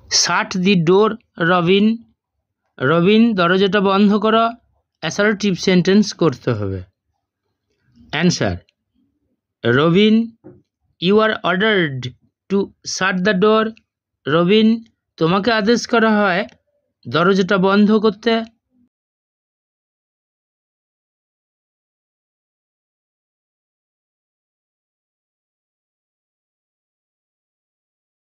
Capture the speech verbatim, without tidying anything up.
শাট দি ডোর রবিন, রবিন দরজাটা বন্ধ করো। অ্যাসার্টিভ সেন্টেন্স করতে হবে। Answer, Robin you are ordered to shut the door. Robin তোমাকে আদেশ করা হয় দরজাটা বন্ধ করতে।